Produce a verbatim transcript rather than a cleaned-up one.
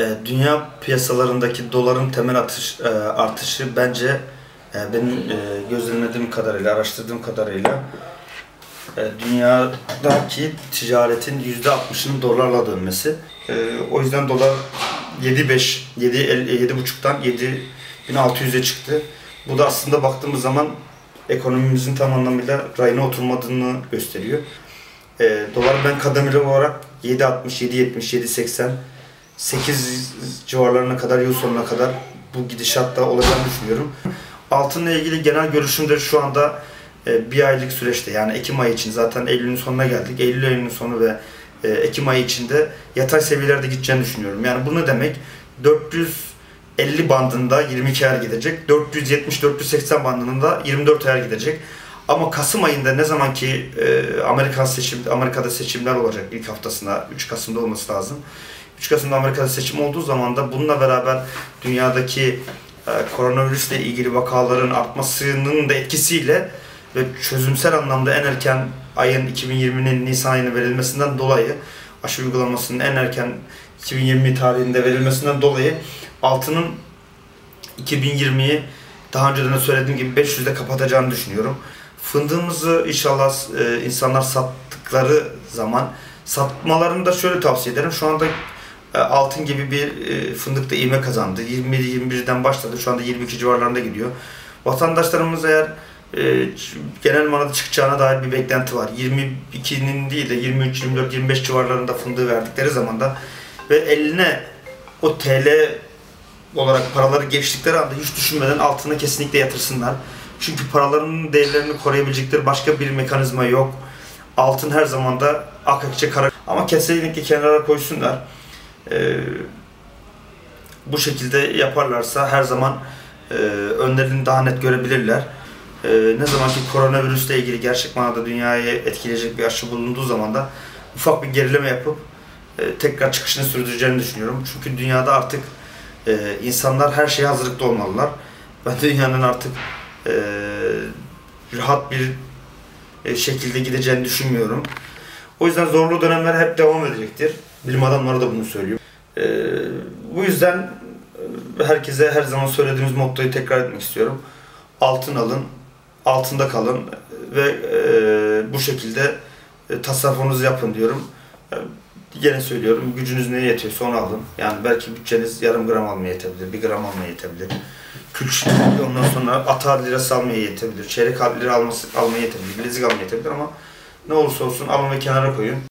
E, dünya piyasalarındaki doların temel atış, e, artışı bence e, benim e, gözlemlediğim kadarıyla, araştırdığım kadarıyla e, dünyadaki ticaretin yüzde altmışının dolarla dönmesi. E, o yüzden dolar yedi beş, yedi buçuktan yedi bin altı yüze çıktı. Bu da aslında baktığımız zaman ekonomimizin tam anlamıyla rayına oturmadığını gösteriyor. E, dolar ben kademeli olarak yedi altmış, yedi yetmiş, yedi seksen, sekiz civarlarına kadar, yıl sonuna kadar bu gidişatta olacağını düşünüyorum. Altınla ilgili genel görüşüm de şu anda e, bir aylık süreçte, yani Ekim ayı için, zaten Eylül'ün sonuna geldik. Eylül ayının sonu ve e, Ekim ayı içinde yatay seviyelerde gideceğini düşünüyorum. Yani bu ne demek? dört yüz elli bandında yirmi iki ayar gidecek, dört yüz yetmiş dört yüz seksen bandında yirmi dört ayar gidecek. Ama Kasım ayında ne zaman ki e, Amerikan seçim, Amerika'da seçimler olacak ilk haftasında, üç Kasım'da olması lazım. üç Kasım'da Amerika'da seçim olduğu zaman da bununla beraber dünyadaki e, koronavirüsle ilgili vakaların artmasının da etkisiyle ve çözümsel anlamda en erken ayın iki bin yirminin Nisan ayına verilmesinden dolayı, aşı uygulamasının en erken iki bin yirmi tarihinde verilmesinden dolayı altının iki bin yirmiyi daha önceden de söylediğim gibi beş yüzde kapatacağını düşünüyorum. Fındığımızı inşallah e, insanlar sattıkları zaman, satmalarını da şöyle tavsiye ederim. Şu anda e, altın gibi bir e, fındık da ivme kazandı. yirmi yirmi birden başladı. Şu anda yirmi iki civarlarında gidiyor. Vatandaşlarımız eğer e, genel manada çıkacağına dair bir beklenti var. yirmi ikinin değil de yirmi üç, yirmi dört, yirmi beş civarlarında fındığı verdikleri zaman da ve eline o T L olarak paraları geçtikleri anda hiç düşünmeden altına kesinlikle yatırsınlar. Çünkü paralarının değerlerini koruyabilecekleri başka bir mekanizma yok. Altın her zaman da akakçe kara. Ama kesinlikle kenara koysunlar. Ee, bu şekilde yaparlarsa her zaman e, önlerini daha net görebilirler. Ee, ne zaman ki koronavirüsle ilgili gerçek manada dünyayı etkileyecek bir aşı bulunduğu zaman da ufak bir gerileme yapıp e, tekrar çıkışını sürdüreceğini düşünüyorum. Çünkü dünyada artık e, insanlar her şeye hazırlıklı olmalılar. Ben dünyanın artık e, rahat bir e, şekilde gideceğini düşünmüyorum. O yüzden zorlu dönemler hep devam edecektir. Bilim adamları da bunu söylüyor. E, bu yüzden herkese her zaman söylediğimiz mottoyu tekrar etmek istiyorum. Altın alın, altında kalın ve e, bu şekilde e, tasarrufunuzu yapın diyorum. E, Yine söylüyorum, gücünüz neye yetiyorsa onu alın. Yani belki bütçeniz yarım gram almaya yetebilir, bir gram almaya yetebilir. Külçe, ondan sonra ata lirası almaya yetebilir, çeyrek lira alması, almaya yetebilir, bilezik almaya yetebilir ama ne olursa olsun alın ve kenara koyun.